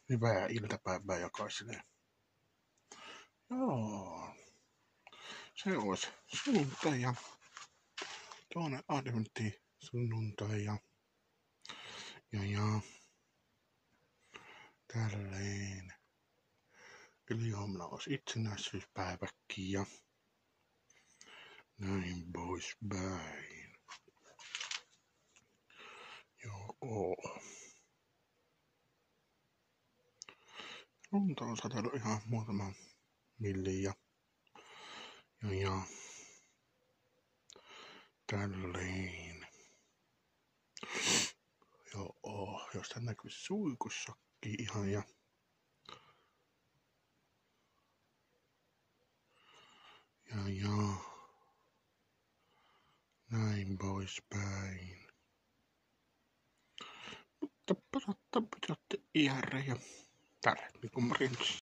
Hyvää iltapäivää jokaiselle. Joo, se olisi sunnuntai ja toinen adventti sunnuntai ja tälleen. Eli huomenna olisi itsenäisyyspäiväkin ja näin poispäin. Joo. Lunta on satanut ihan muutama milli ja tälleen. Joo, jos tän näkyisi suikussakin ihan ja näin poispäin. Mutta palatta pitätte iärre ja täällä niin kuin